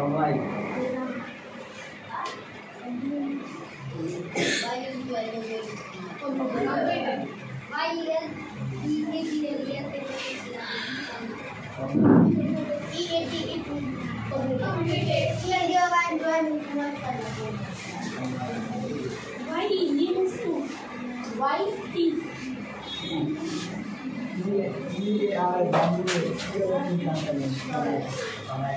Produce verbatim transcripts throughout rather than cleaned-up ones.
Pamay. ये are bamboo ये वाली कंपनी है पमाय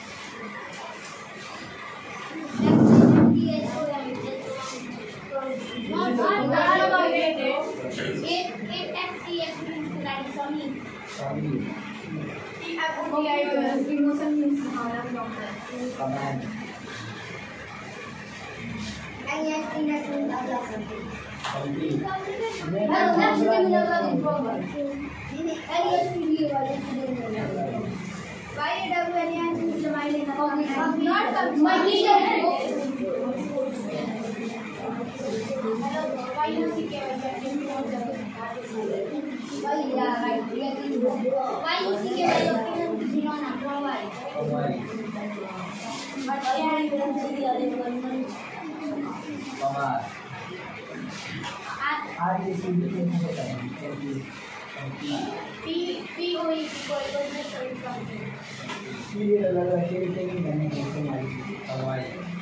आज ये सिंपल नहीं होता है P P O equal to P ये अलग अलग शेयर के नहीं बने हैं हमारी